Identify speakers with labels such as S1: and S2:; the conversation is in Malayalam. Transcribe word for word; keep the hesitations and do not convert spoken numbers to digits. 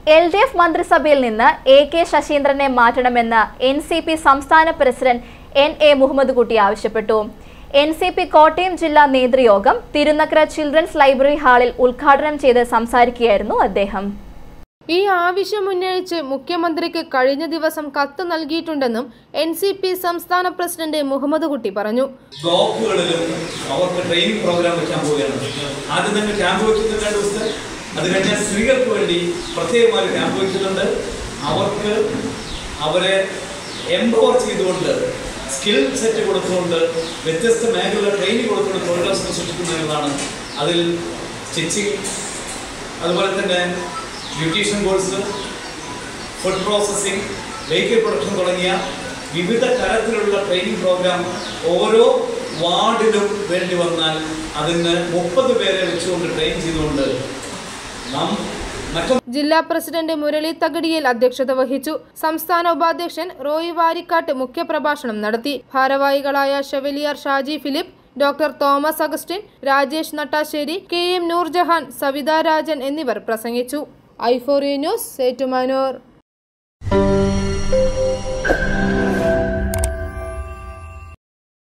S1: എൽ ഡി എഫ് മന്ത്രിസഭയിൽ നിന്ന് എ കെ ശശീന്ദ്രനെ മാറ്റണമെന്ന് എൻ സി പി സംസ്ഥാന president N A Muhammad Kutty ആവശ്യപ്പെട്ടു. എൻ സി പി കോട്ടയം ജില്ലാ നേതൃയോഗം തിരുനക്കര ചിൽഡ്രൻസ് ലൈബ്രറി ഹാളിൽ ഉദ്ഘാടനം ചെയ്ത് സംസാരിക്കുകയായിരുന്നു അദ്ദേഹം.
S2: ഈ ആവശ്യം ഉന്നയിച്ച് മുഖ്യമന്ത്രിക്ക് കഴിഞ്ഞ ദിവസം കത്ത് നൽകിയിട്ടുണ്ടെന്നും എൻ സി പി സംസ്ഥാന പ്രസിഡന്റ് മുഹമ്മദ് കുട്ടി പറഞ്ഞു.
S3: ബ്ലോക്കുകളിലും അവർക്ക് ട്രെയിനിങ് പ്രോഗ്രാം വെക്കാൻ പോവുകയാണ്. ആദ്യം തന്നെ ക്യാമ്പ് വെച്ചിട്ടുണ്ട് രണ്ട് ദിവസത്തെ. അത് കഴിഞ്ഞാൽ സ്ത്രീകൾക്ക് വേണ്ടി പ്രത്യേകമായി ക്യാമ്പ് വെച്ചിട്ടുണ്ട്. അവർക്ക് അവരെ എംപവർ ചെയ്തുകൊണ്ട് സ്കിൽ സെറ്റ് കൊടുത്തുകൊണ്ട് വ്യത്യസ്ത മേഖലകളിലെ ട്രെയിനിങ് കൊടുത്തുകൊണ്ട് തൊഴിലവസരം സൃഷ്ടിക്കുന്നതാണ്. അതിൽ സ്റ്റിച്ചിങ്, അതുപോലെ തന്നെ beautician course, food processing, vehicle production തുടങ്ങിയ വിവിധ തരത്തിലുള്ള ട്രെയിനിങ് പ്രോഗ്രാം ഓരോ വാർഡിലും വേണ്ടി വന്നാൽ അതിന് മുപ്പത് പേരെ വെച്ചുകൊണ്ട് ട്രെയിൻ ചെയ്തുകൊണ്ട് നാം
S2: ജില്ലാ പ്രസിഡന്റ് മുരളി തകടിയിൽ അധ്യക്ഷത വഹിച്ചു. സംസ്ഥാന ഉപാധ്യക്ഷൻ റോയി വാരിക്കാട്ട് മുഖ്യപ്രഭാഷണം നടത്തി. ഭാരവാഹികളായ chevalier Shaji Philip, doctor Thomas Augustine, Rajesh Nattassery, K M Noorjahan, Savitha Rajan എന്നിവർ പ്രസംഗിച്ചു. I four news, Ettumanoor.